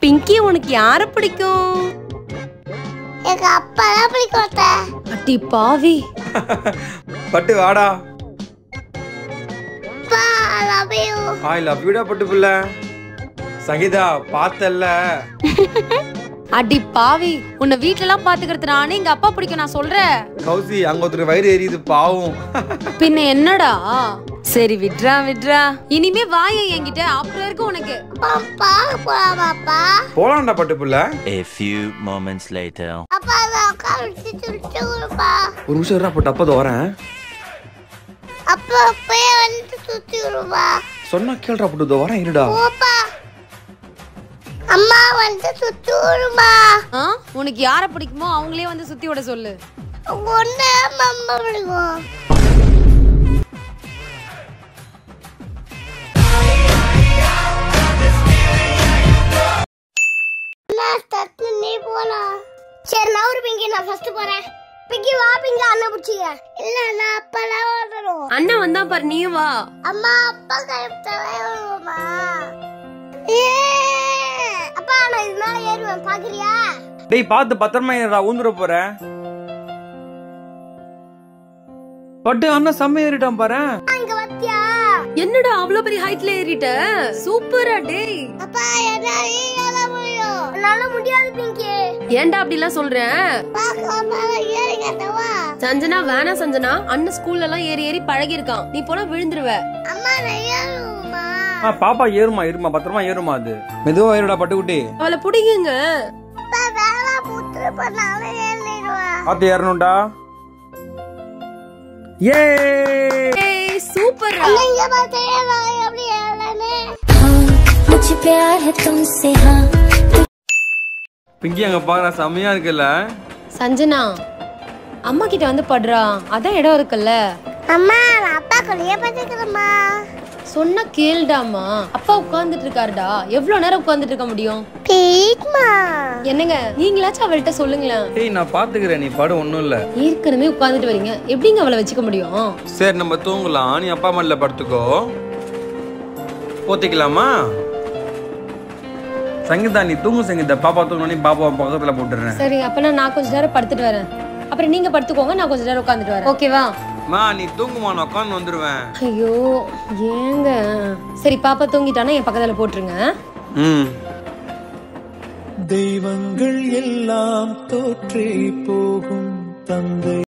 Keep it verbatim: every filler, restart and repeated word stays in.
பிங்கி உனக்கு யாரை பிடிக்கும்? எங்க அப்பா தான் பிடிக்கும். அடி பாவி. பட்டு வாடா. பா I love you. I love you டா பட்டு புள்ள. சங்கீதா பார்த்தல்ல. அடி பாவி. உன்னை வீட்ல எல்லாம் பாத்துக்கிறது நானே எங்க அப்பா பிடிக்கும் நான் சொல்றேன். கௌசி அங்க ஒருத்தர் வயிறு எரியுது பாவம். பின்ன என்னடா? சரி விட்றா விட்றா. இனிமே வாயே என்கிட்ட அப்புறம் இருக்கு உனக்கு. அப்பா போலாமா அப்பா? போலாம்டா பட்டு புள்ள. A few moments later. அப்பா நான் கால்சி சுத்துறப்பா. ஒரு நிமிஷம் இருடா பட்டு அப்போ வரேன். அப்பா போய் வந்து சுத்தி விடுவா. சொன்னா கேளுடா பட்டு வரேன் இருடா. போப்பா. அம்மா வந்து சுத்தி விடுமா. ஆ உனக்கு யாரை பிடிக்குமோ அவங்களே வந்து சுத்தி விட சொல்லு. ஒண்ணே அம்மா பிடிக்கும். நான் தட்டு நீ போலாம். சரி நான் ஒரு பிங்கி நான் ஃபர்ஸ்ட் போறேன். பிங்கி வா பிங்கி அண்ணன் புடிச்சிங்க. இல்ல நான் அப்பலாம் வரணும். அண்ணன் வந்தா பாரு நீயும் வா. அம்மா அப்பா கைப்படவே வருமா? ஏ அப்பா நான் இதனால ஏறுவேன் பாக்குறியா? டேய் பாத்து பத்திரமா ஏறா ஊந்துற போறேன். பட்டு அண்ணா செம்ம ஏறிட்டான் பாரு. இங்க வத்தியா? என்னடா அவ்வளவு பெரிய ஹைட்ல ஏறிட்ட? சூப்பரா டேய். அப்பா என்னால ஏற முடியும். என்னால முடியாது பிங்கி. ஏன்டா அப்படி எல்லாம் சொல்றேன்? பாக்காம ஏறிட்டவா. சஞ்சனா வேணா சஞ்சனா. அண்ணன் ஸ்கூல்ல எல்லாம் ஏறி ஏறி பழகி இருக்கான். நீ போனா விழுந்துருவ. அம்மா நான் ஏறுமா. ஆ பாப்பா ஏறுமா ஏறுமா பத்திரமா ஏறுமா அது. மெதுவா ஏறுடா பட்டுக்குட்டி. அவளை புடிங்க. அப்பா வேலை புத்து பண்ணால ஏறிடுவா. பாத்து ஏறணும்டா. ஏ ஏய் சூப்பரா. நீங்க பாத்தே நான் எப்படி ஏறனே. मुझे प्यार है तुमसे हां. பிங்கி அங்க பாக்குற செமையா இருக்குல்ல. சஞ்சனா அம்மா கிட்ட வந்து படுறா. அதான் இடம் இருக்குல்ல. அம்மா நான் அப்பா கூடயே பாத்துக்கிறேம்மா. சொன்னா கேளுடாமா. அப்பா உட்கார்ந்துட்டு இருக்காருடா. எவ்வளவு நேரம் உட்கார்ந்துட்டு இருக்க முடியும்? ப்ளீஸ்மா. என்னங்க நீங்களாச்சும் அவள்கிட்ட சொல்லுங்களேன். ஏய் நான் பாத்துக்கிறேன் நீ படு ஒண்ணும் இல்ல. ஏற்கனவே உட்கார்ந்துட்டு வரீங்க. எப்படிங்க அவளை வச்சுக்க முடியும்? சரி நம்ம தூங்கலாம். நீ அப்பா மடியில படுத்துக்கோ. போத்திக்கலாமா? சங்கீதா நீ தூங்கு சங்கீதா. பாப்பா தூங்கணும். நீ பாப்பா பக்கத்துல போட்டுறேன். சரி அப்பனா நான் கொஞ்ச நேரம் படுத்துட்டு வரேன். அப்புறம் நீங்க படுத்துக்கோங்க. நான் கொஞ்ச நேரம் உட்கார்ந்துட்டு வரேன். ஓகேவா? மா நீ தூங்குமா நான் உட்கார்ந்து வந்துருவேன். ஐயோ ஏங்க. சரி பாப்பா தூங்கிட்டானா என் பக்கத்துல போட்டுருங்க. ம். தெய்வங்கள் எல்லாம் தோற்றே போகும் தந்தை